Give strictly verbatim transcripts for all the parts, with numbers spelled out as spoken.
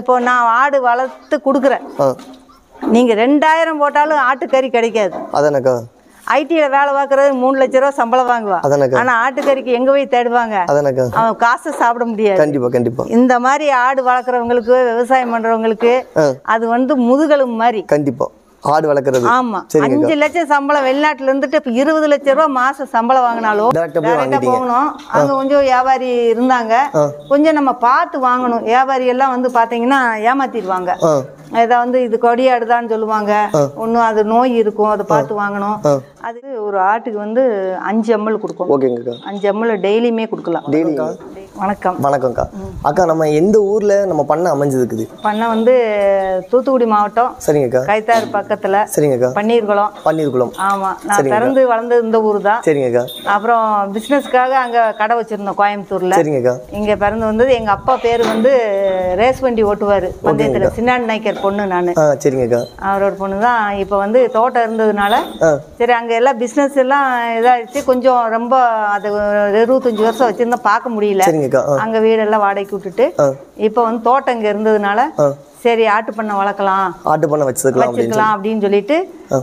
இப்போ நான் ஆடு வளர்த்து கொடுக்குறேன், நீங்க ரெண்டாயிரம் போட்டாலும் ஆட்டுக்கறி கிடைக்காது. அதானக்கா ஐடில வேலை பார்க்கறது மூணு லட்சம் ரூபா சம்பளம் வாங்குவா. ஆனா ஆட்டுக்கறிக்கு எங்க போய் தேடுவாங்க? அவன் காசு சாப்பிட முடியாது. கண்டிப்பா கண்டிப்பா. இந்த மாதிரி ஆடு வளர்க்குறவங்களுக்கு விவசாயம் பண்றவங்களுக்கு அது வந்து முதுகெலும்பு மாதிரி. கண்டிப்பா ஆடு வளர்க்கறது. ஆமா, அஞ்சு லட்சம் சம்பளம் வெளிநாட்டுல இருந்துட்டு இப்ப இருபது லட்சம் ரூபாய் மாசம் சம்பளம் வாங்கினாலும் டேரக்டா போகணும். அங்க கொஞ்சம் வியாபாரி இருந்தாங்க, கொஞ்சம் நம்ம பார்த்து வாங்கணும். வியாபாரி எல்லாம் வந்து பாத்தீங்கன்னா ஏமாத்திடுவாங்க. இதை வந்து இது கொடியாடுதான்னு சொல்லுவாங்க, ஒன்னும் அது நோய் இருக்கும், அதை பார்த்து வாங்கணும். அது ஒரு ஆட்டுக்கு வந்து அஞ்சு எம்எல் கொடுக்கும். அஞ்சு எம்எல் டெய்லியுமே கொடுக்கலாம். வணக்கம். வணக்கம்க்கா. அக்கா நம்ம எந்த ஊர்ல நம்ம பண்ண அமைஞ்சதுக்குது? பண்ண வந்து தூத்துக்குடி மாவட்டம். சரிங்கக்கா. கைத்தாறு பக்கத்துல. சரிங்கக்கா. பன்னீர்குளம். பன்னீர்குளம். ஆமா, நான் பிறந்து வளர்ந்தது இந்த ஊர் தான். சரிங்கக்கா. அப்புறம் பிசினஸ்க்காக அங்க கடை வச்சிருந்தோம் கோயம்புத்தூர்ல. சரிங்கக்கா. இங்க பிறந்து வந்தது. எங்க அப்பா பேரு வந்து ரேஸ் வண்டி ஓட்டுவாரு பந்தயத்துல. சின்னாடி நாய்க்கர் பொண்ணு நானு. சரிங்கக்கா. அவரோட பொண்ணு தான். இப்ப வந்து தோட்டம் இருந்ததுனால சரி அங்க எல்லாம் பிசினஸ் எல்லாம் இதாயிடுச்சு. கொஞ்சம் ரொம்ப அது இருபத்தஞ்சு வருஷம் வச்சிருந்தா பார்க்க முடியல. அங்க வீடெல்லாம் வாடகைக்கு விட்டுட்டு இப்ப வந்து தோட்டம் இங்க இருந்ததுனால சரி ஆட்டு பண்ணை வளர்க்கலாம், ஆட்டு பண்ணை வச்சுக்கலாம் வச்சுக்கலாம் அப்படின்னு சொல்லிட்டு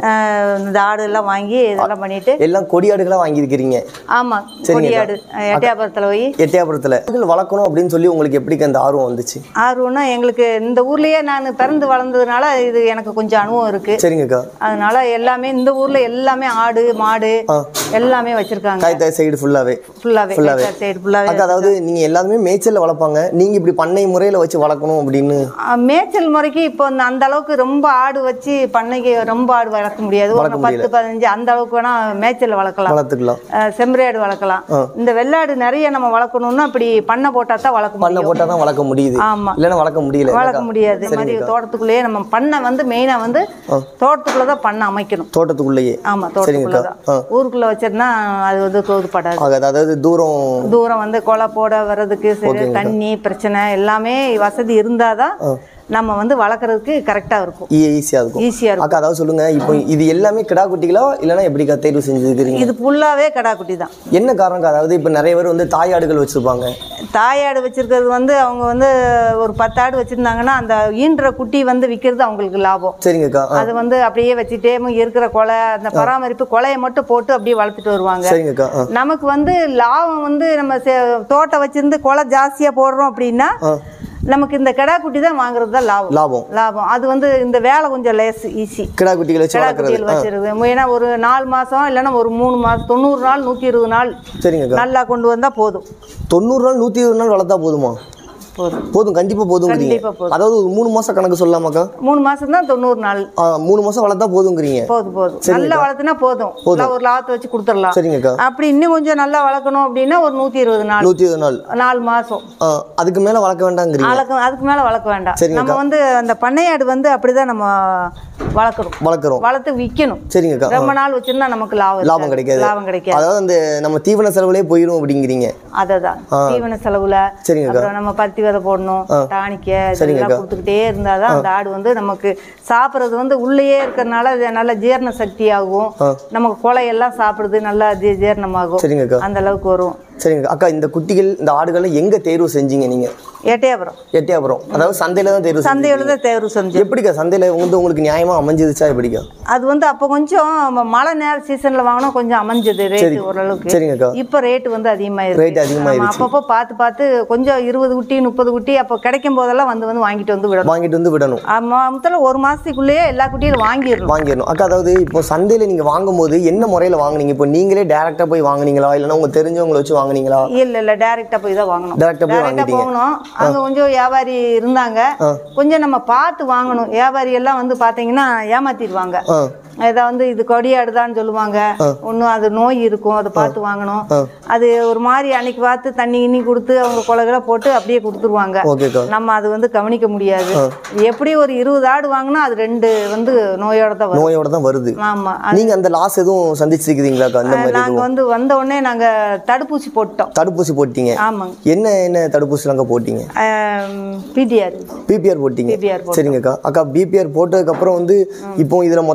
இந்த ஆடு எல்லாம் வாங்கி இதெல்லாம் பண்ணிட்டு எல்லாம் கொடியாடுகளா வாங்கி இருக்கிறீங்க. ஆமா, கொடியாடு எட்டயபுரத்துல போய் எட்டயபுரத்துல வளர்க்கணும் அப்படின்னு சொல்லி உங்களுக்கு எப்படி அந்த ஆர்வம் வந்துச்சு? ஆர்வம்னா எங்களுக்கு இந்த ஊர்லயே நான் பிறந்து வளர்ந்ததுனால இது எனக்கு கொஞ்சம் அனுபவம் இருக்கு. சரிங்கக்கா. அதனால எல்லாமே இந்த ஊர்ல எல்லாமே ஆடு மாடு எல்லாமே வச்சிருக்காங்க. கைத்தாய் சைடு ஃபுல்லாவே ஃபுல்லாவே ஃபுல்லாவே சைடு ஃபுல்லாவே. அதாவது நீங்க எல்லாமே மேய்ச்சல்ல வளர்ப்பாங்க, நீங்க இப்படி பண்ணை முறையில வச்சு வளர்க்கணும் அப்படின்னு? மேய்ச்சல் முறைக்கு இப்போ அந்த அளவுக்கு ரொம்ப ஆடு வச்சு பண்ணைக்கு ரொம்ப ஆடு வளர்க்க முடியாது. ஒரு பத்து பதினஞ்சு அந்த அளவுக்கு வேணா மேய்ச்சல் வளர்க்கலாம், வளர்த்துக்கலாம். செம்மறியாடு வளர்க்கலாம். இந்த வெள்ளாடு நிறைய நம்ம வளர்க்கணும்னா அப்படி பண்ணை போட்டா தான் வளர்க்க முடியும். பண்ணை போட்டா தான் வளர்க்க முடியுது. ஆமா, இல்லைன்னா வளர்க்க முடியல, வளர்க்க முடியாது. மாதிரி தோட்டத்துக்குள்ளேயே நம்ம பண்ணை வந்து மெயினா வந்து தோட்டத்துக்குள்ளதான் பண்ணை அமைக்கணும். தோட்டத்துக்குள்ளேயே. ஆமா, தோட்டத்துக்குள்ளதான். ஊருக்குள்ள வச்சிருந்தா அது வந்து தோதுப்படாது. அதாவது தூரம் தூரம் வந்து கொலை போட வர்றதுக்கு சரி தண்ணி பிரச்சனை எல்லாமே வசதி இருந்தாதான் நம்ம வந்து வளர்க்கறதுக்கு கரெக்டா இருக்கும், ஈஸியா இருக்கும். ஈஸியா இருக்கும். அக்கா அதாவது சொல்லுங்க, இப்போ இது எல்லாமே கிடா குட்டிகளா இல்லைன்னா எப்படிக்கா தேர்வு செஞ்சுருக்கீங்க? இது ஃபுல்லாவே கிடா குட்டி தான். என்ன காரணம்? அதாவது இப்போ நிறைய பேர் வந்து தாயாடுகள் வச்சிருப்பாங்க. தாயாடு வச்சிருக்கிறது வந்து அவங்க வந்து ஒரு பத்து ஆடு வச்சிருந்தாங்கன்னா அந்த ஈன்ற குட்டி வந்து விற்கிறது அவங்களுக்கு லாபம். சரிங்கக்கா. அது வந்து அப்படியே வச்சுட்டே இருக்கிற கொலை அந்த பராமரிப்பு கொலையை மட்டும் போட்டு அப்படியே வளர்த்துட்டு வருவாங்க. சரிங்கக்கா. நமக்கு வந்து லாபம் வந்து நம்ம தோட்டம் வச்சிருந்து கொலை ஜாஸ்தியா போடுறோம் அப்படின்னா நமக்கு இந்த கிடா குட்டி தான் வாங்குறது தான் லாபம். லாபம் லாபம் அது வந்து இந்த வேலை கொஞ்சம் லேஸ் ஈஸி. கிடா குட்டிகள் வச்சு கிடா வச்சிருக்கு. ஏன்னா ஒரு நாலு மாசம் இல்லைன்னா ஒரு மூணு மாசம் தொண்ணூறு நாள் நூத்தி இருபது நாள் சரிங்க நல்லா கொண்டு வந்தா போதும். தொண்ணூறு நாள் நூத்தி இருபது நாள் வளர்த்தா போதுமா? போதும் போதும் கண்டிப்பா போதும். அதாவது ஒரு மூணு மாசம் கணக்கு சொல்லலாமாக்கா? மூணு மாசம் தான் தொண்ணூறு நாள். மூணு மாசம் வளர்த்தா போதுங்கிறீங்க. போதும் போதும் நல்லா வளர்த்துனா போதும். ஒரு லாபத்தை வச்சு கொடுத்துடலாம். சரிங்கக்கா. அப்படி இன்னும் கொஞ்சம் நல்லா வளர்க்கணும் அப்படின்னா ஒரு நூத்தி இருபது நாள் நூத்தி இருபது நாள் நாலு மாசம் அதுக்கு மேல வளர்க்க வேண்டாங்கிறீங்க. அதுக்கு மேல வளர்க்க வேண்டாம். நம்ம வந்து அந்த பண்ணையாடு வந்து அப்படிதான் நம்ம வளர்க்கணும் வளர்க்குறோம் வளர்த்து விற்கணும். சரிங்கக்கா. ரொம்ப நாள் வச்சிருந்தா நமக்கு லாபம் லாபம் கிடைக்காது. லாபம் கிடைக்காது. அதாவது அந்த நம்ம தீவன செலவுலயே போயிடும் அப்படிங்கிறீங்க. அததான் தீவன செலவுல. சரிங்கக்கா. நம்ம பருத்தி விதை போடணும், டானிக்க இதெல்லாம் கொடுத்துக்கிட்டே இருந்தாதான் அந்த ஆடு வந்து நமக்கு சாப்பிட்றது வந்து உள்ளேயே இருக்கிறதுனால நல்ல ஜீரண சக்தி ஆகும். நமக்கு கொலையெல்லாம் சாப்பிடுறது நல்லா ஜீரணமாகும். அந்த அளவுக்கு வரும். சரிங்க அக்கா. இந்த குட்டிகள் இந்த ஆடுகளை எங்க தேர்வு செஞ்சீங்க நீங்க? எட்டயபுரம். எட்டயபுரம் அதாவது சந்தையில தான் தேர்வு சந்தையில தான் தேர்வு செஞ்சோம். எப்படிக்கா சந்தையில வந்து உங்களுக்கு நியாயமா அமைஞ்சிருச்சா எப்படிக்கா? அது வந்து அப்போ கொஞ்சம் மழை நேர சீசன்ல வாங்கினா கொஞ்சம் அமைஞ்சது ரேட் ஓரளவுக்கு. சரிங்கக்கா. இப்போ ரேட் வந்து அதிகமாயிருக்கு. ரேட் அதிகமாயிருக்கு. அப்பப்போ பார்த்து பார்த்து கொஞ்சம் இருபது குட்டி முப்பது குட்டி அப்போ கிடைக்கும் போதெல்லாம் வந்து வந்து வாங்கிட்டு வந்து விடணும். வாங்கிட்டு வந்து விடணும். முதல்ல ஒரு மாசத்துக்குள்ளேயே எல்லா குட்டியும் வாங்கிடணும் வாங்கிடணும் அக்கா. அதாவது இப்போ சந்தையில நீங்க வாங்கும் போது என்ன முறையில வாங்குனீங்க? இப்போ நீங்களே டைரக்டா போய் வாங்குனீங்களா இல்லைன்னா உங்க தெரிஞ்சவங்களை வச்சு வாங்குனீங்களா? இல்ல இல்ல டைரக்டா போய் தான் வாங்கணும். டைரக்டா போய் வாங்கணும். அங்க கொஞ்சம் வியாபாரி இருந்தாங்க, கொஞ்சம் நம்ம பார்த்து வாங்கணும். வியாபாரி எல்லாம் வந்து பாத்தீங்கன்னா ஏமாத்திடுவாங்க. இதை வந்து இது கொடியாடுதான்னு சொல்லுவாங்க, ஒன்னும் அது நோய் இருக்கும், அதை பார்த்து வாங்கணும். அது ஒரு மாதிரி அன்னைக்கு பார்த்து தண்ணி கிண்ணி கொடுத்து அவங்க கொலைகளை போட்டு அப்படியே கொடுத்துருவாங்க. நம்ம அது வந்து கவனிக்க முடியாது. எப்படி ஒரு இருபது ஆடு வாங்கினா அது ரெண்டு வந்து நோயோட தான் நோயோட தான் வருது. ஆமா. நீங்க அந்த லாஸ் எதுவும் சந்திச்சிருக்கீங்களா? நாங்க வந்து வந்த உடனே நாங்க தடுப்பூசி போட்டோம். தடுப்பூசி போட்டீங்க? ஆமாங்க. என்ன என்ன தடுப்பூசி நாங்க போட்டீங்க? பிபிஆர். பிபிஆர் போட்டீங்க. சரிங்கக்கா. அக்கா பிபிஆர் போட்டதுக்கு அப்புறம் வந்து இப்போ இதுல மொத்தம் ஒரு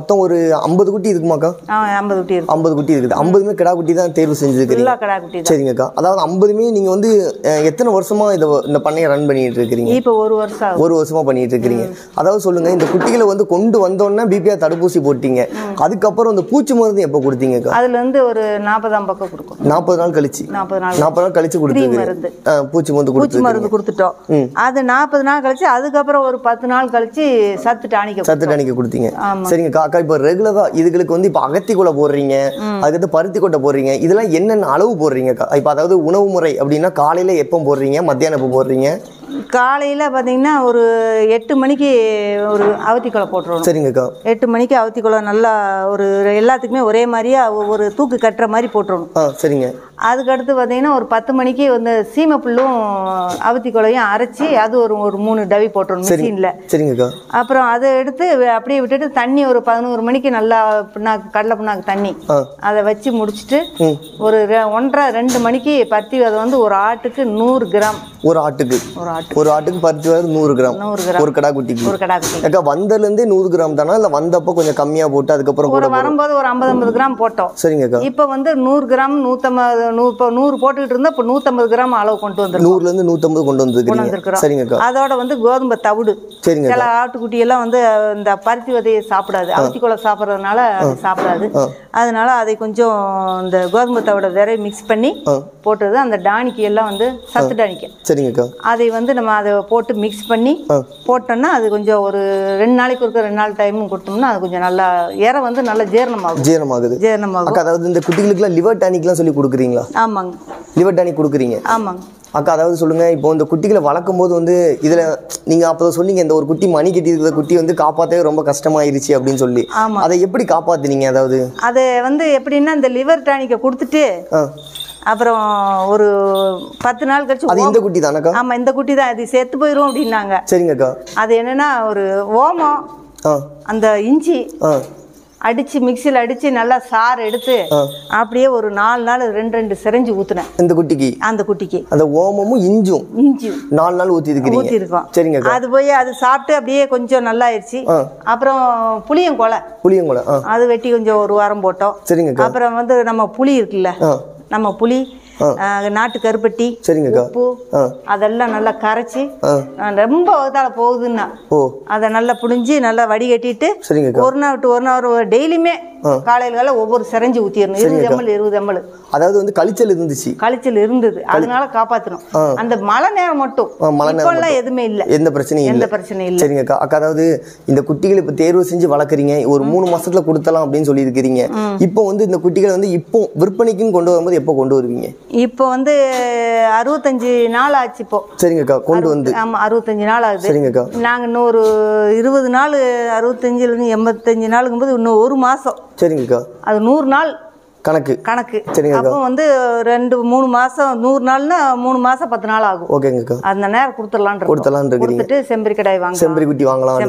ஐம்பது குட்டி இருக்குமாக்கா? ஐம்பது குட்டி இருக்கு. ஐம்பது குட்டி இருக்குது. ஐம்பதுமே கிடா குட்டி தான் தேர்வு செஞ்சுருக்கீங்க? கிடா குட்டி. சரிங்கக்கா. அதாவது ஐம்பதுமே நீங்கள் வந்து எத்தனை வருஷமா இதை இந்த பண்ணையை ரன் பண்ணிட்டு இருக்கிறீங்க? இப்போ ஒரு வருஷம் ஒரு வருஷமா பண்ணிட்டு இருக்கிறீங்க. அதாவது சொல்லுங்க, இந்த குட்டிகளை வந்து கொண்டு வந்தோன்னா பிபிஆர் தடுப்பூசி போட்டீங்க, அதுக்கப்புறம் இந்த பூச்சி மருந்து எப்போ கொடுத்தீங்கக்கா? அதுல இருந்து ஒரு நாற்பதாம் பக்கம் கொடுக்கும். நாற்பது நாள் கழிச்சு நாற்பது நாள் நாற்பது நாள் கழிச்சு கொடுத்துருக்கீங்க. பூச்சி மருந்து பூச்சி மருந்து கொடுத்துட்டோம். அது நாற்பது நாள் கழிச்சு அதுக்கப்புறம் ஒரு பத்து நாள் கழிச்சு சத்து டானிக்க சத்து டானிக்க கொடுத்தீங்க. சரிங்க காக்கா. இப்போ ரெகுலரா இதுகளுக்கு வந்து இப்போ அகத்தி கொலை போடுறீங்க, அதுக்கடுத்து பருத்தி கொட்டை போடுறீங்க, இதெல்லாம் என்னென்ன அளவு போடுறீங்கக்கா? இப்போ அதாவது உணவு முறை அப்படின்னா காலையில எப்போ போடுறீங்க, மத்தியானம் எப்போ போடுறீங்க? காலையில் பார்த்தீங்கன்னா ஒரு எட்டு மணிக்கு ஒரு அவத்திக்குலை போட்டுருவோம். சரிங்கக்கா. எட்டு மணிக்கு அவத்திக்குலை நல்லா ஒரு எல்லாத்துக்குமே ஒரே மாதிரியா ஒரு தூக்கு கட்டுற மாதிரி போட்டுருணும். ஆ சரிங்க. அதுக்கடுத்து பார்த்தீங்கன்னா ஒரு பத்து மணிக்கு வந்து சீமை புல்லும் அவத்திக்குலையும் அரைச்சி அது ஒரு ஒரு மூணு டவி போட்டுருணும் மிஷினில். சரிங்கக்கா. அப்புறம் அதை எடுத்து அப்படியே விட்டுட்டு தண்ணி ஒரு பதினோரு மணிக்கு நல்லா புண்ணாக்கு கடலை புண்ணாக்கு தண்ணி அதை வச்சு முடிச்சுட்டு ஒரு ஒன்றரை ரெண்டு மணிக்கு பருத்தி விதை வந்து ஒரு ஆட்டுக்கு நூறு கிராம். ஒரு ஆட்டுக்கு ஒரு ஆட்டு ஒரு ஆட்டுக்கு பருத்தி விதை நூறு கிராம். நூறு கிராம் ஒரு கடா குட்டிக்கு. ஒரு கடா குட்டி. அக்கா வந்ததுலேருந்தே நூறு கிராம் தானா, இல்லை வந்தப்போ கொஞ்சம் கம்மியாக போட்டு அதுக்கப்புறம் ஒரு வரும்போது ஒரு ஐம்பது ஐம்பது கிராம் போட்டோம். சரிங்கக்கா. இப்போ வந்து நூறு கிராம் நூற்றம்பது நூறு இப்போ நூறு போட்டுக்கிட்டு இருந்தால் இப்போ நூற்றம்பது கிராம் அளவு கொண்டு வந்து நூறுலேருந்து நூற்றம்பது கொண்டு வந்துருக்கோம். சரிங்கக்கா. அதோட வந்து கோதுமை தவிடு. சரிங்க. சில ஆட்டுக்குட்டி எல்லாம் வந்து இந்த பருத்தி விதையை சாப்பிடாது, அவத்திக்குலை சாப்பிட்றதுனால அது சாப்பிடாது. அதனால அதை கொஞ்சம் இந்த கோதுமை தவிட விரை மிக்ஸ் பண்ணி போட்டது அந்த டானிக்கு எல்லாம் வந்து சத்து டானிக்க. சரிங்கக்கா. அதை வந்து நம்ம அதை போட்டு மிக்ஸ் பண்ணி போட்டோம்னா அது கொஞ்சம் ஒரு ரெண்டு நாளைக்கு ஒருக்க ரெண்டு நாள் டைமும் கொடுத்தோம்னா அது கொஞ்சம் நல்லா இற வந்து நல்லா ஜீரணமாகும். ஜீரணமாகுது. ஜீரணமாகும். அதாவது இந்த குட்டிகளுக்குலாம் லிவர் டானிக்லாம் சொல்லி கொடுக்குறீங்களா? ஆமாங்க. லிவர் டானிக் கொடுக்குறீங்க? ஆமாங்க. அக்கா அதாவது சொல்லுங்க, இப்போ இந்த குட்டிகளை வளர்க்கும் போது வந்து இதுல நீங்க அப்போ சொன்னீங்க இந்த ஒரு குட்டி மணி கட்டி இருக்கிற குட்டி வந்து காப்பாற்றவே ரொம்ப கஷ்டமாயிருச்சு அப்படின்னு சொல்லி, அதை எப்படி காப்பாத்துனீங்க? அதாவது அது வந்து எப்படின்னா இந்த லிவர் டானிக்கை கொடுத்துட்டு அப்புறம் ஒரு பத்து நாள் கழிச்சு அது இந்த குட்டி தானக்கா? ஆமா இந்த குட்டி தான், அது செத்து போயிடும் அப்படின்னாங்க. சரிங்கக்கா. அது என்னன்னா ஒரு ஓமம் அந்த இஞ்சி அடிச்சு மிக்சியில் அடிச்சு நல்லா சாறு எடுத்து அப்படியே ஒரு நாலு நாள் ரெண்டு ரெண்டு சிரஞ்சு ஊத்துனேன் இந்த குட்டிக்கு. அந்த குட்டிக்கு அந்த ஓமமும் இஞ்சும் இஞ்சும் நாலு நாள் ஊத்தி இருக்கீங்க. ஊத்தி இருக்கோம். சரிங்க. அது போய் அது சாப்பிட்டு அப்படியே கொஞ்சம் நல்லா ஆயிடுச்சு. அப்புறம் புளியங்கொலை புளியங்கொலை அது வெட்டி கொஞ்சம் ஒரு வாரம் போட்டோம். சரிங்க. அப்புறம் வந்து நம்ம புளி இருக்குல்ல, நம்ம புளி நாட்டு கருப்பட்டி உப்பு அதெல்லாம் நல்லா கரைச்சி ரொம்ப வகுத்தால போகுதுன்னா அதை நல்லா புழிஞ்சு நல்லா வடிகட்டிட்டு ஒரு நாள் விட்டு ஒரு நாள் டெய்லியுமே காலையில ஒவ்வொரு சிரஞ்சு ஊத்திடணும். இருபது எம்எல் இருபது எம்எல். அதாவது வந்து கழிச்சல் இருந்துச்சு, கழிச்சல் இருந்தது, அதனால காப்பாற்றணும். அந்த மழை நேரம் மட்டும் இப்பெல்லாம் எதுவுமே இல்லை, எந்த பிரச்சனையும் எந்த பிரச்சனையும் இல்லை. சரிங்க அக்கா. அதாவது இந்த குட்டிகள் இப்போ தேர்வு செஞ்சு வளர்க்குறீங்க, ஒரு மூணு மாசத்துல கொடுத்தலாம் அப்படின்னு சொல்லி இருக்கிறீங்க. இப்போ வந்து இந்த குட்டிகளை வந்து இப்போ விற்பனைக்கும் கொண்டு வரும்போது எப்போ கொண்டு வருவீங்க? இப்போ வந்து அறுபத்தஞ்சு நாள் ஆச்சு இப்போ. சரிங்கக்கா. கொண்டு வந்து ஆமா அறுபத்தஞ்சு நாள் ஆகுது. சரிங்கக்கா. நாங்க இன்னும் ஒரு இருபது நாள் அறுபத்தஞ்சுல இருந்து எண்பத்தஞ்சு நாளுக்கும் போது இன்னும் ஒரு மாசம். சரிங்கக்கா. அது நூறு நாள் கணக்கு கணக்கு. சரிங்க. அப்போ வந்து ரெண்டு மூணு மாசம் நூறு நாள்னா மூணு மாசம் பத்து நாள் ஆகும். ஓகேங்கக்கா. அந்த நேரம் கொடுத்துடலாம் கொடுத்துடலாம் கொடுத்துட்டு செம்பரி கடாய் வாங்க செம்பரி குட்டி வாங்கலாம்.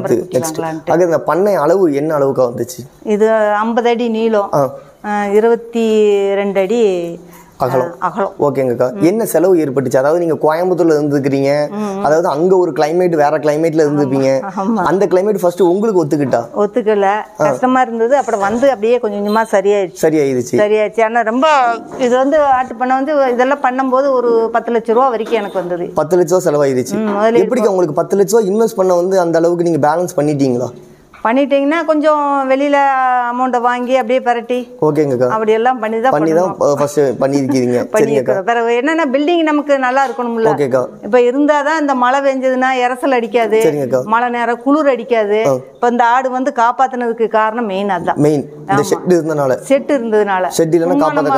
அது இந்த பண்ணை அளவு என்ன அளவுக்கா வந்துச்சு? இது ஐம்பது அடி நீளம், இருபத்தி ரெண்டு அடி அகலம். அகலம். ஓகேங்கக்கா. என்ன செலவு ஏற்பட்டுச்சு? அதாவது நீங்க கோயம்புத்தூர்ல இருந்துக்கிறீங்க, அதாவது அங்க ஒரு கிளைமேட் வேற கிளைமேட்ல இருந்துப்பீங்க. அந்த கிளைமேட் ஃபர்ஸ்ட் உங்களுக்கு ஒத்துக்கிட்டா? ஒத்துக்கல, கஷ்டமா இருந்தது. அப்புறம் வந்து அப்படியே கொஞ்சம் கொஞ்சமா சரியாயிடுச்சு. சரியாயிடுச்சு சரியாயிடுச்சு ஆனா ரொம்ப இது வந்து ஆட்டு பண்ண வந்து இதெல்லாம் பண்ணும்போது ஒரு பத்து லட்சம் ரூபா வரைக்கும் எனக்கு வந்தது. பத்து லட்சம் ரூபா செலவாயிருச்சு. எப்படிக்கா உங்களுக்கு பத்து லட்சம் ரூபா இன்வெஸ்ட் பண்ண வந்து அந்த அளவுக்கு நீங்க பேலன்ஸ் பண்ணிட்டீங்களா? பண்ணிட்டீங்கன்னா கொஞ்சம் வெளியில அமௌண்ட்டை வாங்கி அப்படியே பரட்டி ஓகேங்கக்கா அப்படி எல்லாம் பண்ணி தான் பண்ணி தான் ஃபர்ஸ்ட் பண்ணியிருக்கீங்க. சரிங்கக்கா. பிறகு என்னன்னா பில்டிங் நமக்கு நல்லா இருக்கணும்ல. ஓகேக்கா. இப்போ இருந்தாதான் இந்த மழை பெஞ்சதுன்னா இறசல் அடிக்காது. சரிங்கக்கா. மழை நேரம் குளிர் அடிக்காது. இப்போ இந்த ஆடு வந்து காப்பாத்தினதுக்கு காரணம் மெயின் அதுதான். மெயின் இந்த ஷெட் இருந்தனால செட் இருந்ததுனால செட் இல்லைன்னா காப்பாற்ற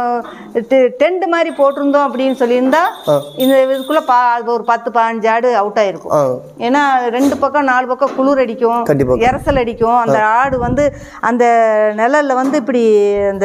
கஷ்டம். டென்ட் மாதிரி போட்டிருந்தோம் அப்படின்னு சொல்லியிருந்தா இந்த இதுக்குள்ள பா ஒரு பத்து பதினஞ்சு ஆடு அவுட் ஆயிருக்கும். ஏன்னா ரெண்டு பக்கம் நாலு பக்கம் குளிர் அடிக்கும், கண்டிப்பா இறசல் அடிக்கும். அந்த ஆடு வந்து அந்த நிழல்ல வந்து இப்படி அந்த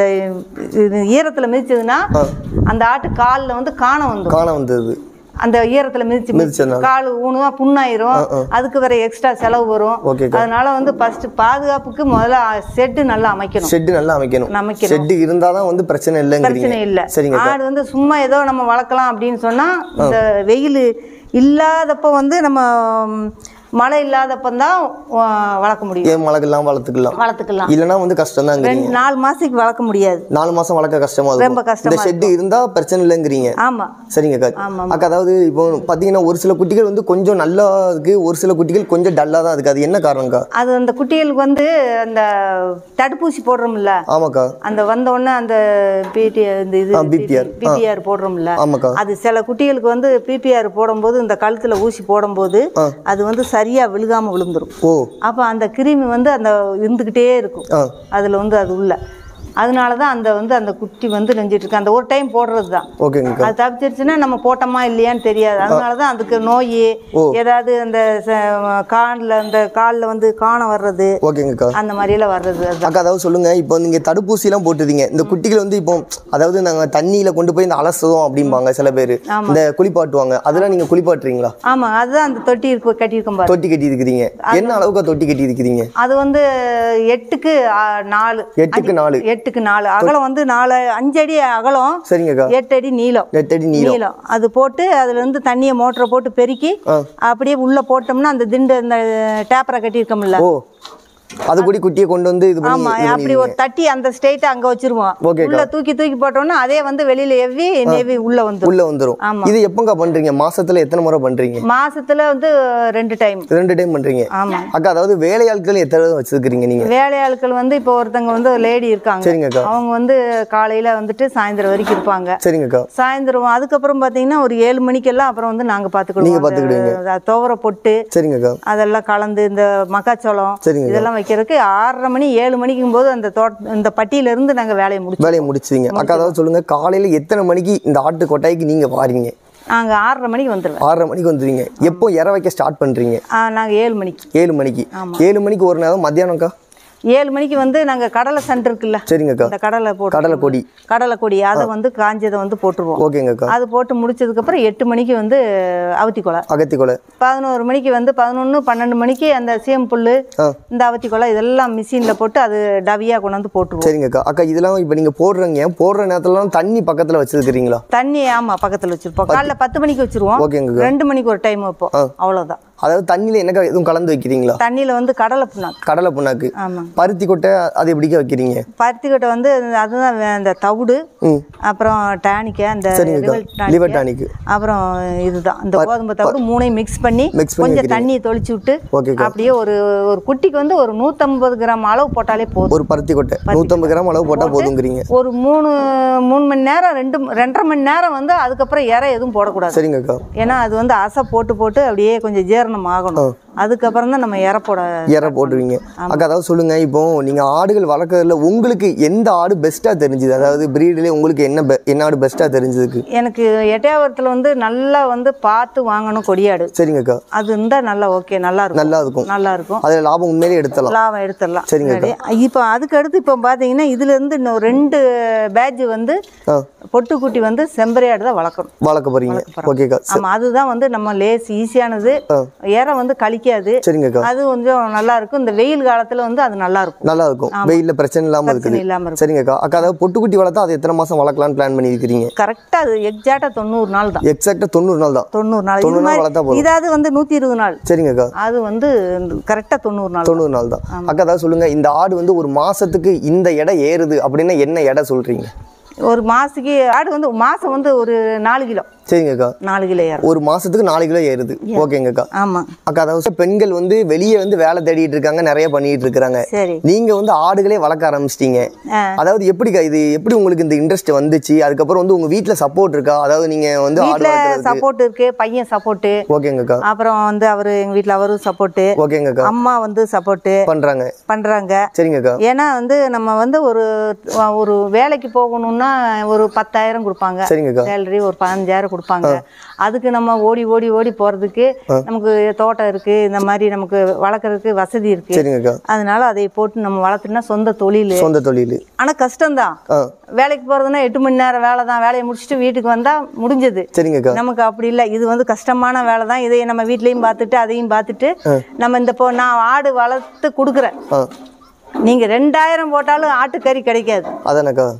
ஈரத்துல மிதிச்சதுன்னா அந்த ஆட்டு காலில் வந்து காண வந்து காண வந்தது. அந்த ஈரத்துல மிதிச்சு கால் ஊனுவா புண்ணாயிரும். அதுக்கு வேற எக்ஸ்ட்ரா செலவு வரும். அதனால வந்து ஃபர்ஸ்ட் பாதுகாப்புக்கு முதல்ல ஷெட் நல்லா அமைக்கணும். ஷெட் நல்லா அமைக்கணும். அமைக்கணும். ஷெட் இருந்தாதான் வந்து பிரச்சனை இல்லை. பிரச்சனை இல்லை. சரிங்க. ஆடு வந்து சும்மா ஏதோ நம்ம வளர்க்கலாம் அப்படின்னு சொன்னா இந்த வெயில் இல்லாதப்ப வந்து நம்ம மழை இல்லாதப்பந்தான் வளர்க்க முடியும். ஏன் மழை இல்லாம வளர்த்துக்கலாம் வளர்த்துக்கலாம் இல்லைன்னா வந்து கஷ்டம் தான். ரெண்டு நாலு மாசத்துக்கு வளர்க்க முடியாது. நாலு மாசம் வளர்க்க கஷ்டமா இருக்கும். ரொம்ப கஷ்டமா. இந்த ஷெட் இருந்தா பிரச்சனை இல்லைங்கிறீங்க. ஆமா சரிங்க அக்கா. அக்கா அதாவது இப்போ பாத்தீங்கன்னா ஒரு சில குட்டிகள் வந்து கொஞ்சம் நல்லா இருக்கு, ஒரு சில குட்டிகள் கொஞ்சம் டல்லா தான் இருக்கு. அது என்ன காரணம்க்கா? அது அந்த குட்டிகளுக்கு வந்து அந்த தடுப்பூசி போடுறோம்ல. ஆமாக்கா. அந்த வந்த உடனே அந்த பிடி இந்த இது பிபிஆர் பிபிஆர் போடுறோம்ல. ஆமாக்கா. அது சில குட்டிகளுக்கு வந்து பிபிஆர் போடும்போது இந்த கழுத்துல ஊசி போடும்போது அது வந்து சரியா விழுகாம விழுந்துரும். ஓ. அப்ப அந்த கிருமி வந்து அந்த இருந்துகிட்டே இருக்கும் அதுல வந்து அது உள்ள. அதனாலதான் அந்த வந்து அந்த குட்டி வந்து நெஞ்சிட்டு இருக்கு. அந்த ஒரு டைம் போடுறது தான். அது தப்பிச்சிருச்சுன்னா நம்ம போட்டோமா இல்லையான்னு தெரியாது. அதனாலதான் அதுக்கு நோய் ஏதாவது அந்த காலில் அந்த காலில் வந்து காண வர்றது அந்த மாதிரி எல்லாம் வர்றது. அக்கா அதாவது சொல்லுங்க, இப்போ நீங்க தடுப்பூசி எல்லாம் போட்டுருந்தீங்க, இந்த குட்டிகள் வந்து இப்போ அதாவது நாங்க தண்ணியில கொண்டு போய் இந்த அலசதும் அப்படிம்பாங்க சில பேர், இந்த குளிப்பாட்டுவாங்க, அதெல்லாம் நீங்க குளிப்பாட்டுறீங்களா? ஆமா, அதுதான் அந்த தொட்டி இருக்கு கட்டியிருக்கோம். தொட்டி கட்டி இருக்கிறீங்க. என்ன அளவுக்கு தொட்டி கட்டி இருக்கிறீங்க? அது வந்து எட்டுக்கு நாலு எட்டுக்கு நாலு எட்டுக்கு நாலு அகலம் வந்து நாலு அஞ்சு அடி அகலம். சரிங்கக்கா. எட்டு அடி நீளம். எட்டு அடி நீளம். அது போட்டு அதுல இருந்து தண்ணியை மோட்டரை போட்டு பெருக்கி அப்படியே உள்ள போட்டோம்னா அந்த திண்டு இந்த டேப்பரை கட்டி இருக்கோம்ல, அது கூட குட்டியை கொண்டு வந்து இது பண்ணி. ஆமா, அப்படி ஒரு தட்டி அந்த ஸ்ட்ரைட்டா அங்க வச்சிருவோம். உள்ள தூக்கி தூக்கி போட்டோம்னா அதே வந்து வெளியில எவ்வி நெவி உள்ள வந்து உள்ள வந்துரும். இது எப்பங்க பண்றீங்க? மாசத்துல எத்தனை முறை பண்றீங்க? மாசத்துல வந்து ரெண்டு டைம். ரெண்டு டைம் பண்றீங்க. ஆமா அக்கா. அதாவது வேலையாட்கள் எத்தனை வச்சிருக்கீங்க நீங்க? வேலையாட்கள் வந்து இப்போ ஒருத்தங்க வந்து லேடி இருக்காங்க. சரிங்கக்கா. அவங்க வந்து காலையில வந்துட்டு சாயந்தரம் வரைக்கும் இருப்பாங்க. சரிங்கக்கா. சாயந்தரம் அதுக்கப்புறம் பாத்தீங்கன்னா ஒரு ஏழு மணிக்கெல்லாம் அப்புறம் வந்து நாங்க பாத்துக்கிடுவோம். நீங்க பாத்துக்கிடுவீங்க. துவர பொட்டு. சரிங்கக்கா. அதெல்லாம் கலந்து இந்த மக்காச்சோளம் இதெல்லாம் வைக்கிறதுக்கு ஆறரை மணி ஏழு மணிக்கும் போது அந்த தோட்ட இந்த பட்டியில இருந்து நாங்க வேலையை முடிச்சு வேலையை முடிச்சுவீங்க. அக்கா அதாவது சொல்லுங்க, காலையில எத்தனை மணிக்கு இந்த ஆட்டு கொட்டாய்க்கு நீங்க வாரீங்க? நாங்க ஆறரை மணிக்கு வந்துடுவோம். ஆறரை மணிக்கு வந்துடுவீங்க. எப்போ இற வைக்க ஸ்டார்ட் பண்றீங்க? நாங்க ஏழு மணிக்கு. ஏழு மணிக்கு. ஏழு மணிக்கு ஒரு நேரம். மத்தியானம்க்கா ஏழு மணிக்கு வந்து நாங்க கடலை சண்டை இருக்குல்ல. சரிங்கக்கா. அந்த கடலை போட்டு கடலை கொடி கடலை கொடி அதை வந்து காஞ்சதை வந்து போட்டுருவோம். ஓகேங்கக்கா. அது போட்டு முடிச்சதுக்கு அப்புறம் எட்டு மணிக்கு வந்து அவத்தி கொலை அகத்தி கொலை. பதினோரு மணிக்கு வந்து பதினொன்னு பன்னெண்டு மணிக்கு அந்த சீம் புல்லு இந்த அவத்தி கொலை இதெல்லாம் மிஷின்ல போட்டு அது டவியா கொண்டு வந்து போட்டுருவோம். சரிங்கக்கா. அக்கா இதெல்லாம் இப்ப நீங்க போடுறீங்க, போடுற நேரத்துல தண்ணி பக்கத்துல வச்சிருக்கீங்களா? தண்ணி ஆமா பக்கத்துல வச்சிருப்போம். காலைல பத்து மணிக்கு வச்சிருவோம். ஓகேங்க. ரெண்டு மணிக்கு ஒரு டைம் வைப்போம். அவ்வளவுதான். அதாவது தண்ணியில என்ன எதுவும் கலந்து வைக்கிறீங்களா? தண்ணியில வந்து கடலை புண்ணாக்கு. கடலை புண்ணாக்கு. ஆமா. பருத்தி கொட்டை அது எப்படிக்க வைக்கிறீங்க? பருத்தி கொட்டை வந்து அதுதான் அந்த தவிடு, அப்புறம் டானிக், அந்த லிவர் டானிக், அப்புறம் இதுதான் இந்த கோதுமை தவிடு மூணையும் மிக்ஸ் பண்ணி கொஞ்சம் தண்ணியை தொளிச்சு விட்டு அப்படியே ஒரு ஒரு குட்டிக்கு வந்து ஒரு நூத்தம்பது கிராம் அளவு போட்டாலே போதும். ஒரு பருத்தி கொட்டை நூத்தம்பது கிராம் அளவு போட்டா போதுங்கிறீங்க. ஒரு மூணு மூணு மணி நேரம் ரெண்டு ரெண்டரை மணி நேரம் வந்து அதுக்கப்புறம் இறை எதுவும் போடக்கூடாது. சரிங்கக்கா. ஏன்னா அது வந்து அசை போட்டு போட்டு அப்படியே கொஞ்சம் ஜீரணம் ஆகணும். அதுக்கப்புறம் தான் நம்ம இற போட இற போடுவீங்க. அக்கா அதாவது சொல்லுங்க, இப்போ நீங்க ஆடுகள் வளர்க்கறதுல உங்களுக்கு எந்த ஆடு பெஸ்டா தெரிஞ்சது? அதாவது பிரீடுல உங்களுக்கு என்ன என்ன ஆடு பெஸ்டா தெரிஞ்சதுக்கு? எனக்கு எட்டையாவரத்துல வந்து நல்லா வந்து பார்த்து வாங்கணும் கொடியாடு. சரிங்கக்கா. அது இருந்தா நல்லா ஓகே, நல்லா இருக்கும். நல்லா இருக்கும். நல்லா இருக்கும். அதுல லாபம் உண்மையிலே எடுத்துடலாம். லாபம் எடுத்துடலாம். சரிங்க. இப்போ அதுக்கு அடுத்து இப்போ பாத்தீங்கன்னா இதுல இருந்து இன்னும் ரெண்டு பேட்ச் வந்து பொட்டுக்குட்டி வந்து செம்பரையாடு தான் வளர்க்கணும். வளர்க்க போறீங்க. ஓகேக்கா. ஆமா, அதுதான் வந்து நம்ம லேஸ் ஈஸியானது. ஏற வந்து கழிக்காது. சரிங்கக்கா. அது கொஞ்சம் நல்லா இருக்கும். இந்த வெயில் காலத்துல வந்து அது நல்லா இருக்கும். நல்லா இருக்கும். வெயில்ல பிரச்சனை இல்லாம இருக்குது. சரிங்கக்கா. அக்கா அதாவது பொட்டுக்குட்டி வளர்த்தா அது எத்தனை மாசம் வளர்க்கலாம்னு பிளான் பண்ணி இருக்கீங்க? கரெக்டா அது எக்ஸாக்ட்டா தொண்ணூறு நாள் தான். எக்ஸாக்ட்டா தொண்ணூறு நாள் தான். தொண்ணூறு நாள். தொண்ணூறு நாள் வளர்த்தா போதும். இதாவது வந்து நூத்தி இருபது நாள். சரிங்கக்கா. அது வந்து கரெக்டா தொண்ணூறு நாள். தொண்ணூறு நாள் தான். அக்கா அதாவது சொல்லுங்க, இந்த ஆடு வந்து ஒரு மாசத்துக்கு இந்த எடை ஏறுது அப்படின்னா என்ன எடை சொல்றீங்க? ஒரு மாசத்துக்கு ஆடு வந்து மாசம் வந்து ஒரு நாலு கிலோ. சரிங்கக்கா. நாலு கிலோ ஏறும். ஒரு மாசத்துக்கு நாலு கிலோ ஏறுது. ஓகேங்கக்கா. ஆமா. அக்கா அதாவது பெண்கள் வந்து வெளியே வந்து வேலை தேடிட்டு இருக்காங்க, நிறைய பண்ணிட்டு இருக்காங்க. சரி. நீங்க வந்து ஆடுகளே வளர்க்க ஆரம்பிச்சிட்டீங்க. அதாவது எப்படிக்கா இது எப்படி உங்களுக்கு இந்த இன்ட்ரெஸ்ட் வந்துச்சு? அதுக்கப்புறம் வந்து உங்க வீட்டுல சப்போர்ட் இருக்கா? அதாவது நீங்க வந்து வீட்டுல சப்போர்ட் இருக்கு, பையன் சப்போர்ட். ஓகேங்கக்கா. அப்புறம் வந்து அவரு எங்க வீட்டுல அவரும் சப்போர்ட். ஓகேங்கக்கா. அம்மா வந்து சப்போர்ட் பண்றாங்க பண்றாங்க. சரிங்கக்கா. ஏன்னா வந்து நம்ம வந்து ஒரு ஒரு வேலைக்கு போகணும்னா ஒரு பத்தாயிரம் கொடுப்பாங்க. சரிங்கக்கா. சேலரி ஒரு பதினஞ்சாயிரம் கொடுப்பாங்க. அதுக்கு நம்ம ஓடி ஓடி ஓடி போறதுக்கு நமக்கு தோட்டம் இருக்கு, இந்த மாதிரி நமக்கு வளர்க்கறதுக்கு வசதி இருக்கு. சரிங்கக்கா. அதனால அதை போட்டு நம்ம வளர்த்துனா சொந்த தொழில். சொந்த தொழில். ஆனா கஷ்டம்தான். வேலைக்கு போறதுன்னா எட்டு மணி நேரம் வேலை தான். வேலையை முடிச்சுட்டு வீட்டுக்கு வந்தா முடிஞ்சது. சரிங்கக்கா. நமக்கு அப்படி இல்லை. இது வந்து கஷ்டமான வேலை தான். இதை நம்ம வீட்லயும் பார்த்துட்டு அதையும் பார்த்துட்டு நம்ம இந்த இப்போ நான் ஆடு வளர்த்து கொடுக்குறேன். நீங்க ரெண்டாயிரம் போட்டாலும் ஆட்டுக்கறி கிடைக்காது. அதானக்கா.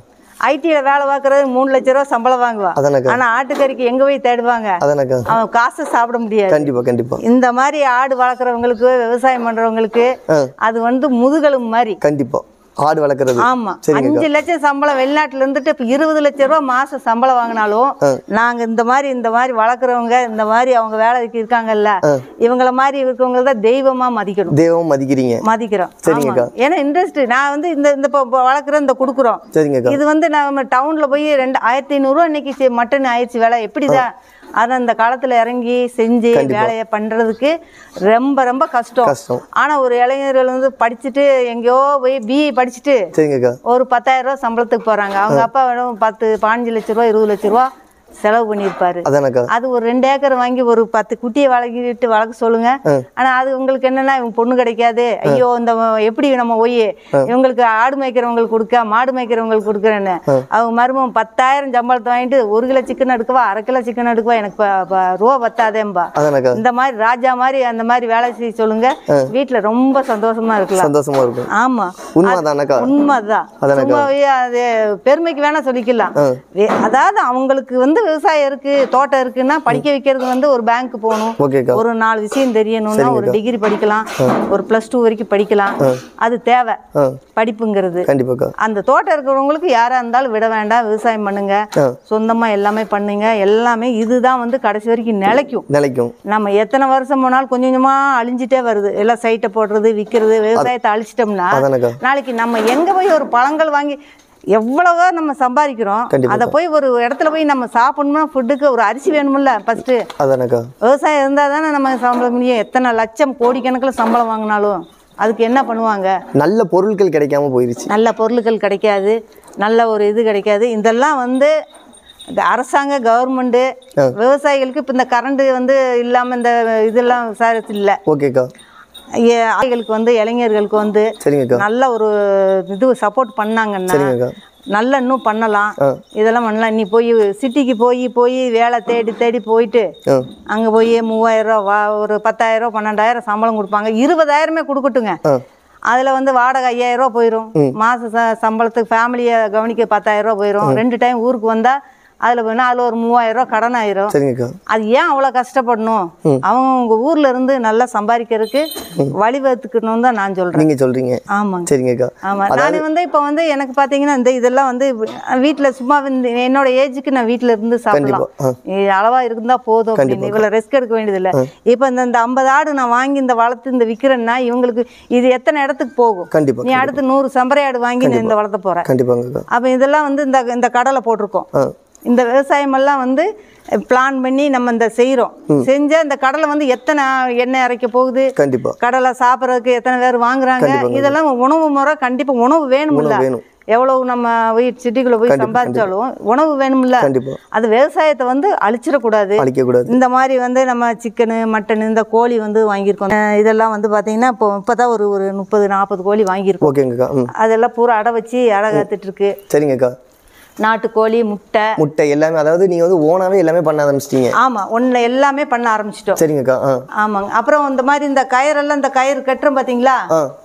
ஐடில வேலை பார்க்கறது மூணு லட்சம் ரூபா சம்பளம் வாங்குவான். ஆனா ஆட்டுக்கறிக்கு எங்க போய் தேடுவாங்க? அவன் காசை சாப்பிட முடியாது. கண்டிப்பா கண்டிப்பா. இந்த மாதிரி ஆடு வளர்க்குறவங்களுக்கு விவசாயம் பண்றவங்களுக்கு அது வந்து முதுகெலும்பு மாதிரி. கண்டிப்பா ஆடு வளர்க்குறது. ஆமா, அஞ்சு லட்சம் சம்பளம் வெளிநாட்டுல இருந்துட்டு இப்ப இருபது லட்சம் ரூபாய் மாசம் சம்பளம் வாங்கினாலும் நாங்க இந்த மாதிரி இந்த மாதிரி வளர்க்குறவங்க இந்த மாதிரி அவங்க வேலைக்கு இருக்காங்கல்ல இவங்கள மாதிரி இருக்கவங்க தான் தெய்வமா மதிக்கணும். தெய்வம் மதிக்கிறீங்க? மதிக்கிறோம். சரிங்கக்கா. ஏன்னா இன்ட்ரெஸ்ட் நான் வந்து இந்த இந்த வளர்க்குற இந்த கொடுக்குறோம். சரிங்கக்கா. இது வந்து நம்ம டவுன்ல போய் ரெண்டு ஆயிரத்தி ஐநூறு ரூபா இன்னைக்கு மட்டன் ஆயிடுச்சு வேலை. எப்படிதான் அதை அந்த காலத்துல இறங்கி செஞ்சு வேலையை பண்றதுக்கு ரொம்ப ரொம்ப கஷ்டம். ஆனா ஒரு இளைஞர்கள் வந்து படிச்சுட்டு எங்கேயோ போய் பிஇ படிச்சுட்டு ஒரு பத்தாயிரம் ரூபாய் சம்பளத்துக்கு போறாங்க. அவங்க அப்பா வேணும் பத்து பதினஞ்சு லட்சம் ரூபா இருபது லட்சம் ரூபா செலவு பண்ணியிருப்பாரு. அது ஒரு ரெண்டு ஏக்கர் வாங்கி ஒரு பத்து குட்டியை வளர்க்கிட்டு வளர்க்க சொல்லுங்க. ஆனா அது உங்களுக்கு என்னன்னா இவங்க பொண்ணு கிடைக்காது, ஐயோ இந்த எப்படி நம்ம போய் இவங்களுக்கு ஆடு மேய்க்கிறவங்களுக்கு கொடுக்க மாடு மேய்க்கிறவங்களுக்கு கொடுக்குறேன்னு அவங்க மருமம் பத்தாயிரம் சம்பளத்தை வாங்கிட்டு ஒரு கிலோ சிக்கன் எடுக்கவா அரை கிலோ சிக்கன் எடுக்கவா எனக்கு ரூபா பத்தாதேம்பா. இந்த மாதிரி ராஜா மாதிரி அந்த மாதிரி வேலை செய்ய சொல்லுங்க. வீட்டுல ரொம்ப சந்தோஷமா இருக்கலாம். சந்தோஷமா இருக்கும். ஆமா உண்மைதான். உண்மைதான். சும்மாவே அது பெருமைக்கு வேணா சொல்லிக்கலாம். அதாவது அவங்களுக்கு வந்து விவசாயம் இருக்கு தோட்டம் இருக்குன்னா படிக்க வைக்கிறது வந்து ஒரு பேங்க் போகணும், ஒரு நாலு விஷயம் தெரியணும்னா ஒரு டிகிரி படிக்கலாம், ஒரு பிளஸ் டூ வரைக்கும் படிக்கலாம். அது தேவை படிப்புங்கிறது. அந்த தோட்டம் இருக்கிறவங்களுக்கு யாரா இருந்தாலும் விட வேண்டாம், விவசாயம் பண்ணுங்க, சொந்தமா எல்லாமே பண்ணுங்க. எல்லாமே இதுதான் வந்து கடைசி வரைக்கும் நிலைக்கும் நிலைக்கும் நம்ம எத்தனை வருஷம் போனாலும் கொஞ்சம் கொஞ்சமா அழிஞ்சிட்டே வருது. எல்லாம் சைட்டை போடுறது விற்கிறது விவசாயத்தை அழிச்சிட்டோம்னா நாளைக்கு நம்ம எங்க போய் ஒரு பழங்கள் வாங்கி எவ்வளவோ நம்ம சம்பாதிக்கிறோம், அதை போய் ஒரு இடத்துல போய் நம்ம சாப்பிடணும்னா ஃபுட்டுக்கு ஒரு அரிசி வேணும்ல ஃபர்ஸ்ட். விவசாயம் இருந்தால் தானே நம்ம சம்பளம் முடியும். எத்தனை லட்சம் கோடிக்கணக்கில் சம்பளம் வாங்கினாலும் அதுக்கு என்ன பண்ணுவாங்க? நல்ல பொருட்கள் கிடைக்காம போயிடுச்சு. நல்ல பொருட்கள் கிடைக்காது, நல்ல ஒரு இது கிடைக்காது. இதெல்லாம் வந்து இந்த அரசாங்க கவர்மெண்ட்டு விவசாயிகளுக்கு இப்போ இந்த கரண்ட் வந்து இல்லாமல் இந்த இதெல்லாம் விசாரிச்சு இல்லை. ஓகேக்கா. ஆளுகளுக்கு வந்து இளைஞர்களுக்கு வந்து நல்ல ஒரு இது சப்போர்ட் பண்ணாங்கன்னா நல்லா இன்னும் பண்ணலாம். இதெல்லாம் பண்ணலாம். நீ போய் சிட்டிக்கு போய் போய் வேலை தேடி தேடி போயிட்டு அங்கே போய் மூவாயிரம் ரூபா ஒரு பத்தாயிரம் ரூபா பன்னெண்டாயிரம் சம்பளம் கொடுப்பாங்க. இருபதாயிரமே கொடுக்கட்டுங்க. அதில் வந்து வாடகை ஐயாயிரம் ரூபா போயிடும். மாத ச சம்பளத்துக்கு ஃபேமிலியை கவனிக்க பத்தாயிரம் ரூபா போயிடும். ரெண்டு டைம் ஊருக்கு வந்தால் அதில் போனால் அதில் ஒரு மூவாயிரம் ரூபா கடன் ஆயிரும். அது ஏன் அவ்வளோ கஷ்டப்படணும்? அவங்க உங்க ஊர்ல இருந்து நல்லா சம்பாதிக்கிறதுக்கு வழிவகுத்துக்கணும் தான் நான் சொல்றேன். நீங்க சொல்றீங்க. ஆமாங்க. சரிங்கக்கா. ஆமா, நான் வந்து இப்போ வந்து எனக்கு பார்த்தீங்கன்னா இந்த இதெல்லாம் வந்து வீட்டில் சும்மா வந்து என்னோட ஏஜுக்கு நான் வீட்டில் இருந்து சாப்பிடலாம், அளவா இருந்தா போதும் அப்படின்னு இவ்வளோ ரெஸ்க் எடுக்க வேண்டியதில்லை. இப்போ இந்த இந்த ஐம்பது ஆடு நான் வாங்கி இந்த வளர்த்து இந்த விற்கிறேன்னா இவங்களுக்கு இது எத்தனை இடத்துக்கு போகும்? நீ அடுத்து நூறு சம்பரை ஆடு வாங்கி நான் இந்த வளர்த்த போறேன். அப்போ இதெல்லாம் வந்து இந்த இந்த கடலை போட்டிருக்கோம். இந்த விவசாயம் எல்லாம் வந்து பிளான் பண்ணி நம்ம இந்த செய்யறோம். செஞ்ச இந்த கடலை வந்து எத்தனை எண்ணெய் அரைக்க போகுது, கடலை சாப்பிட்றதுக்கு எத்தனை பேர் வாங்குறாங்க, இதெல்லாம் உணவு முறை. கண்டிப்பா உணவு வேணும்ல. எவ்வளவு நம்ம போய் சிட்டிக்குள்ள போய் சம்பாதிச்சாலும் உணவு வேணும்ல. அது விவசாயத்தை வந்து அழிச்சிடக்கூடாது. இந்த மாதிரி வந்து நம்ம சிக்கனு மட்டனு இந்த கோழி வந்து வாங்கியிருக்கோம். இதெல்லாம் வந்து பாத்தீங்கன்னா இப்போ இப்பதான் ஒரு ஒரு முப்பது நாற்பது கோழி வாங்கியிருக்கோம். அதெல்லாம் பூரா அடை வச்சு அடை காத்துட்டு இருக்கு. சரிங்கக்கா. நாட்டுக்கோழி முட்டை முட்டை எல்லாமே, அதாவது நீங்க வந்து ஓனாவே எல்லாமே பண்ண ஆரம்பிச்சிட்டீங்க. ஆமா, ஒண்ணு எல்லாமே பண்ண ஆரம்பிச்சிட்டோம். சரிங்கக்கா. ஆமாங்க. அப்புறம் இந்த மாதிரி இந்த கயிறெல்லாம் இந்த கயிறு கட்டுறோம் பாத்தீங்களா,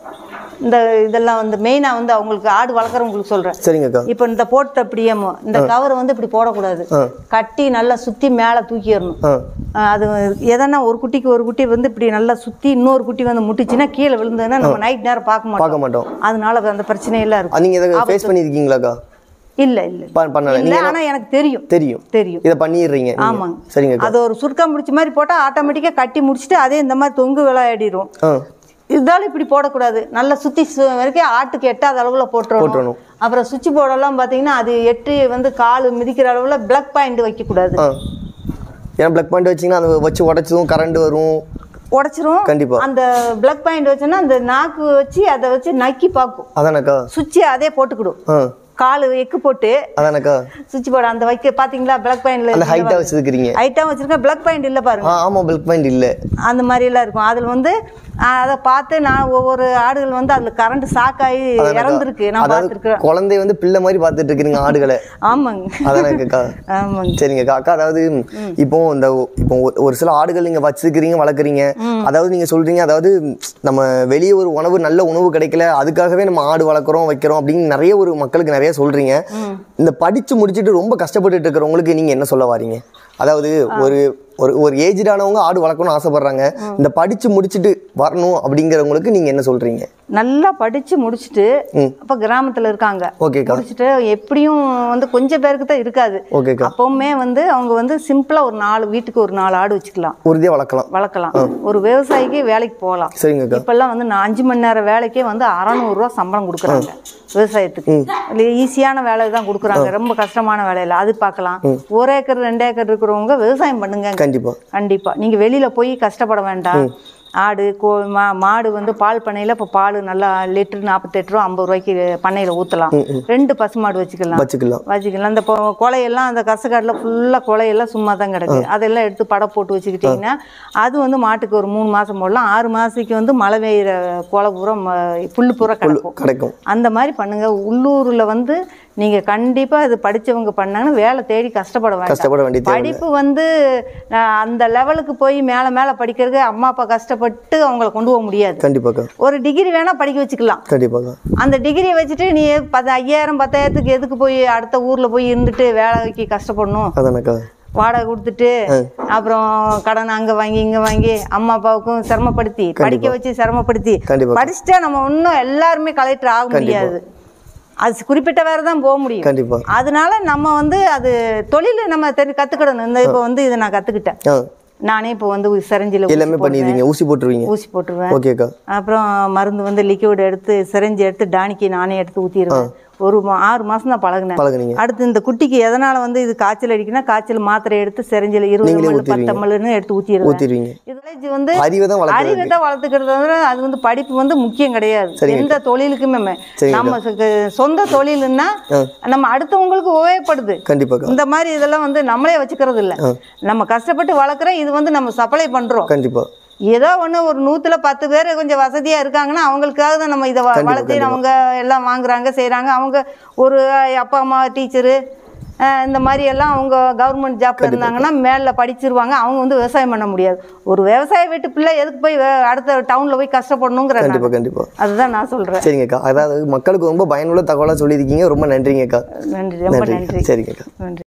இந்த இதெல்லாம் வந்து மெயினா வந்து அவங்களுக்கு ஆடு வளர்க்குறவங்களுக்கு சொல்றேன். சரிங்கக்கா. இப்போ இந்த போட்டு அப்படியேமோ இந்த கவரை வந்து இப்படி போடக்கூடாது, கட்டி நல்லா சுத்தி மேல தூக்கிடணும். அது எதனா ஒரு குட்டிக்கு ஒரு குட்டி வந்து இப்படி நல்லா சுத்தி இன்னொரு குட்டி வந்து முட்டிச்சுன்னா கீழே விழுந்ததுன்னா நம்ம நைட் நேரம் பார்க்க மாட்டோம் மாட்டோம் அதனால அந்த பிரச்சனை எல்லாம் இருக்கும். நீங்க இத ஃபேஸ் பண்ணிருக்கீங்களாக்கா? இல்ல இல்ல பண்ணல. நீங்க ஆனா எனக்கு தெரியும் தெரியும் தெரியும் இத பண்ணிடுறீங்க. ஆமாங்க. சரிங்க. அது ஒரு சுருக்கா முடிச்ச மாதிரி போட்டா ஆட்டோமேட்டிக்கா கட்டி முடிச்சிட்டு அதே இந்த மாதிரி தொங்கு விளையாடிரும். இதால இப்படி போடக்கூடாது. நல்லா சுத்தி வரைக்கும் ஆட்டுக்கு எட்டாத அளவுல போட்டுறணும். அப்புறம் சுவிட்ச் போர்டெல்லாம் பாத்தீங்கன்னா அது எட்டு வந்து கால் மிதிக்கிற அளவுல பிளக் பாயிண்ட் வைக்க கூடாது. ஏன்னா பிளக் பாயிண்ட் வச்சீங்கன்னா அது வச்சு உடைச்சதும் கரண்ட் வரும், உடைச்சிரும். கண்டிப்பா அந்த பிளக் பாயிண்ட் வச்சோன்னா அந்த நாக்கு வச்சு அதை வச்சு நக்கி பாக்கும். அதானக்கா. சுவிட்ச் அதே போட்டுக்கிடும். காலு எக்கு போட்டு அதானக்கா சுவிட்ச் போர்டு அந்த வைக்க பாத்தீங்களா பிளக் பாயிண்ட்ல அந்த ஹைட்டா வச்சிருக்கீங்க. ஹைட்டா வச்சிருக்கேன். பிளக் பாயிண்ட் இல்ல பாருங்க. ஆமா பிளக் பாயிண்ட் இல்ல. அந்த மாதிரி எல்லாம் இருக்கும். அதுல வந்து அதை பார்த்து நான் ஒவ்வொரு ஆடுகள் வந்து அதுல கரண்ட் ஷாக் ஆகி இறந்துருக்கு. நான் பார்த்துருக்கேன். குழந்தை வந்து பிள்ளை மாதிரி பார்த்துட்டு இருக்கீங்க ஆடுகளை. ஆமாங்க. அதானக்கா. ஆமாங்க. சரிங்க அக்கா. அதாவது இப்போ இந்த இப்போ ஒரு சில ஆடுகள் நீங்க வச்சிருக்கிறீங்க வளர்க்குறீங்க, அதாவது நீங்க சொல்றீங்க அதாவது நம்ம வெளியே ஒரு உணவு நல்ல உணவு கிடைக்கல அதுக்காகவே நம்ம ஆடு வளர்க்குறோம் வைக்கிறோம் அப்படின்னு நிறைய ஒரு மக்களுக்கு நிறைய நிறைய சொல்றீங்க. இந்த படிச்சு முடிச்சுட்டு ரொம்ப கஷ்டப்பட்டுட்டு இருக்கிறவங்களுக்கு நீங்க என்ன சொல்ல வாரீங்க? அதாவது ஒரு ஒரு ஒரு ஏஜ்டானவங்க ஆடு வளர்க்கணும்னு ஆசைப்படுறாங்க, இந்த படிச்சு முடிச்சுட்டு வரணும் அப்படிங்கிறவங்களுக்கு நீங்க என்ன சொல்றீங்க? நல்லா படிச்சு முடிச்சுட்டு அப்ப கிராமத்துல இருக்காங்க, ஓகேக்கா, முடிச்சுட்டு எப்படியும் வந்து கொஞ்சம் பேருக்கு தான் இருக்காது, ஓகேக்கா, அப்பவுமே வந்து அவங்க வந்து சிம்பிளா ஒரு நாலு வீட்டுக்கு ஒரு நாலு ஆடு வச்சுக்கலாம், உறுதியா வளர்க்கலாம் வளர்க்கலாம் ஒரு விவசாயிக்கு வேலைக்கு போகலாம். சரிங்க. இப்பெல்லாம் வந்து நான் அஞ்சு மணி நேரம் வேலைக்கே வந்து அறநூறு ரூபா சம்பளம் கொடுக்குறாங்க விவசாயத்துக்கு. ஈஸியான வேலை தான் கொடுக்குறாங்க, ரொம்ப கஷ்டமான வேலையில அது பார்க்கலாம். ஒரு ஏக்கர் ரெண்டு ஏக்கர் இருக்கிறவங்க விவசாயம் பண்ணுங்க. கண்டிப்பா கண்டிப்பா நீங்க வெளியில போய் கஷ்டப்பட வேண்டாம். ஆடு கோ மா மாடு வந்து பால் பண்ணையில் இப்போ பால் நல்லா லிட்டரு நாற்பத்தெட்டு ரூபா ஐம்பது ரூபாய்க்கு பண்ணையில் ஊற்றலாம். ரெண்டு பசு மாடு வச்சுக்கலாம் வச்சுக்கலாம் வச்சுக்கலாம் இந்த கொலையெல்லாம் அந்த கசக்காட்டில் ஃபுல்லாக கொலையெல்லாம் சும்மா தான் கிடக்கு, அதெல்லாம் எடுத்து படை போட்டு வச்சுக்கிட்டிங்கன்னா அது வந்து மாட்டுக்கு ஒரு மூணு மாதம் போடலாம். ஆறு மாதத்துக்கு வந்து மழை பெய்கிற கொலை பூரா புல்லு பூரா கிடைக்கும் கிடைக்கும் அந்த மாதிரி பண்ணுங்க. உள்ளூரில் வந்து நீங்க கண்டிப்பா இது படிச்சவங்க பண்ணாங்கன்னா வேலை தேடி கஷ்டப்பட வேண்டாம். படிப்பு வந்து அந்த லெவலுக்கு போய் மேல மேல படிக்கிறது அம்மா அப்பா கஷ்டப்பட்டு அவங்கள கொண்டு போக முடியாது. கண்டிப்பா ஒரு டிகிரி வேணா படிக்க வச்சுக்கலாம். கண்டிப்பா அந்த டிகிரியை வச்சுட்டு நீ பத்து ஐயாயிரம் பத்தாயிரத்துக்கு எதுக்கு போய் அடுத்த ஊர்ல போய் இருந்துட்டு வேலைக்கு கஷ்டப்படணும், வாடகை கொடுத்துட்டு அப்புறம் கடன் அங்க வாங்கி இங்க வாங்கி அம்மா அப்பாவுக்கும் சிரமப்படுத்தி படிக்க வச்சு சிரமப்படுத்தி படிச்சுட்டா நம்ம இன்னும் எல்லாருமே கலெக்டர் ஆக முடியாது. அது குறிப்பிட்ட வேற தான் போக முடியும். கண்டிப்பா அதனால நம்ம வந்து அது தொழில் நம்ம தெரி கத்துக்கிடணும். இந்த இப்போ வந்து இதை நான் கத்துக்கிட்டேன். நானே இப்போ வந்து சிரஞ்சில எல்லாமே பண்ணிடுவீங்க, ஊசி போட்டுருவீங்க? ஊசி போட்டுருவேன். ஓகேக்கா. அப்புறம் மருந்து வந்து லிக்விட் எடுத்து சிரஞ்சி எடுத்து டானிக்கு நானே எடுத்து ஊற்றிடுவேன். ஒரு ஆறு மாசம் தான் பழகினேன். அடுத்து இந்த குட்டிக்கு எதனால வந்து இது காய்ச்சல் அடிக்குன்னா காய்ச்சல் மாத்திரை எடுத்து செரிஞ்சல இருபது மணி பத்து மணின்னு எடுத்து ஊத்திடுவேன். இதுல வந்து அறிவை தான் வளர்த்துக்கிறது. அது வந்து படிப்பு வந்து முக்கியம் கிடையாது எந்த தொழிலுக்குமே. நம்ம சொந்த தொழில்னா நம்ம அடுத்தவங்களுக்கு உபயோகப்படுது. கண்டிப்பா இந்த மாதிரி இதெல்லாம் வந்து நம்மளே வச்சுக்கிறது இல்ல, நம்ம கஷ்டப்பட்டு வளர்க்குறோம், இது வந்து நம்ம சப்ளை பண்றோம். கண்டிப்பா ஏதோ ஒன்று ஒரு நூற்றுல பத்து பேர் கொஞ்சம் வசதியாக இருக்காங்கன்னா அவங்களுக்காக தான் நம்ம இதை வளர்த்து அவங்க எல்லாம் வாங்குறாங்க செய்கிறாங்க. அவங்க ஒரு அப்பா அம்மா டீச்சரு இந்த மாதிரி எல்லாம் அவங்க கவர்மெண்ட் ஜாப்ல இருந்தாங்கன்னா மேலே படிச்சிருவாங்க, அவங்க வந்து விவசாயம் பண்ண முடியாது. ஒரு விவசாய வீட்டு பிள்ளை எதுக்கு போய் அடுத்த டவுனில் போய் கஷ்டப்படணுங்கிற கண்டிப்பாக கண்டிப்பாக அதுதான் நான் சொல்கிறேன். சரிங்கக்கா, அதாவது மக்களுக்கு ரொம்ப பயனுள்ள தகவலாக சொல்லியிருக்கீங்க, ரொம்ப நன்றிங்கக்கா. நன்றி, ரொம்ப நன்றி. சரிங்கக்கா, நன்றி.